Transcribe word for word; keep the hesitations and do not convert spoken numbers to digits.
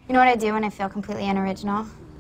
You know what I do when I feel completely unoriginal?